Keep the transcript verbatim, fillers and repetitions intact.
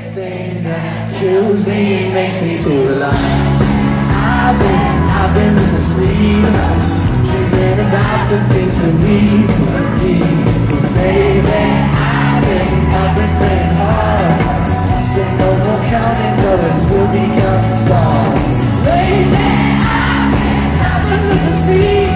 thing that kills me and makes me feel alive. I've been, I've been losing sleep, dreaming about the things that we could be. Baby, I've been, I've been praying hard, so no more counting dollars, we'll be counting stars. Lately, I've been, I've been losing sleep.